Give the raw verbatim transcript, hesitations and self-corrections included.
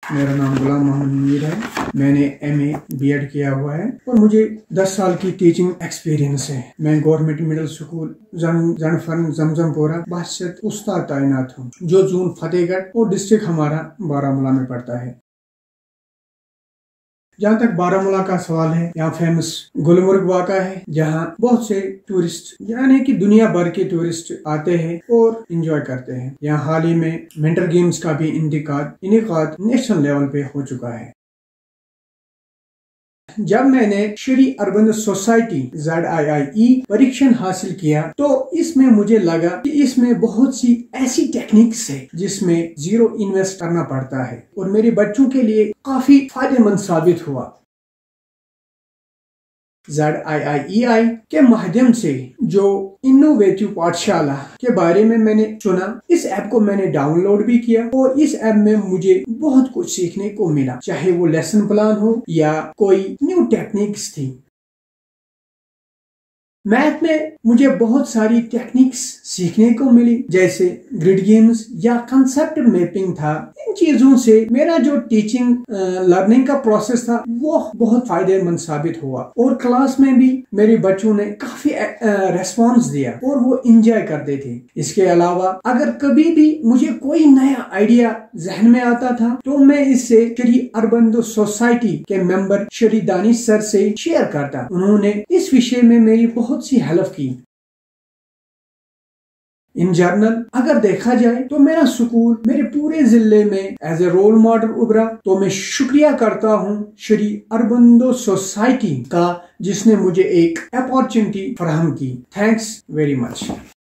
میرا نام غلام محمد منیر ہے. میں نے ایم اے بی ایڈ کیا ہوا ہے اور مجھے دس سال کی ٹیچنگ ایکسپیرینس ہے. میں گورنمنٹ مڈل اسکول زنفرن زمزم پورہ بحثیت استاد تعینات ہوں جو زون فتح گڑھ اور ڈسٹرکٹ ہمارا بارہمولہ میں پڑتا ہے. جہاں تک بارہمولہ کا سوال ہے، یہاں فیمس گلمرگ واقع ہے جہاں بہت سے ٹورسٹ یعنی کہ دنیا بھر کے ٹورسٹ آتے ہیں اور انجوائے کرتے ہیں. یہاں حال ہی میں ونٹر گیمز کا بھی انعقاد انعقاد نیشنل لیول پہ ہو چکا ہے. جب میں نے شری اربند سوسائٹی زیڈ آئی آئی ای پریکشن حاصل کیا تو اس میں مجھے لگا کہ اس میں بہت سی ایسی ٹیکنیکس ہے جس میں زیرو انویسٹ کرنا پڑتا ہے اور میرے بچوں کے لیے کافی فائدہ مند ثابت ہوا. زیڈ آئی آئی ای آئی کے مادھیم سے جو انوویٹو پاٹھشالہ کے بارے میں میں نے سنا، اس ایپ کو میں نے ڈاؤن لوڈ بھی کیا اور اس ایپ میں مجھے بہت کچھ سیکھنے کو ملا، چاہے وہ لیسن پلان ہو یا کوئی نیو ٹیکنیکس تھی. میتھ میں مجھے بہت ساری ٹیکنیکس سیکھنے کو ملی جیسے گریڈ گیمز یا کنسپٹ میپنگ تھا. ان چیزوں سے میرا جو ٹیچنگ لرننگ کا پروسیس تھا وہ بہت فائدہ مند ثابت ہوا اور کلاس میں بھی میرے بچوں نے کافی ریسپانس دیا اور وہ انجوائے کرتے تھے. اس کے علاوہ اگر کبھی بھی مجھے کوئی نیا آئیڈیا ذہن میں آتا تھا تو میں اس سے شری اربند سوسائٹی کے ممبر شری دانش سر سے شیئر کرتا. انہوں نے اس وشے میں میری بہت سی ہیلپ کی. ان جرنل اگر دیکھا جائے تو میرا سکول میرے پورے ضلع میں ایز اے رول ماڈل ابھرا. تو میں شکریہ کرتا ہوں شری اربند سوسائٹی کا جس نے مجھے ایک اپارچونٹی فراہم کی. تھینکس ویری مچ.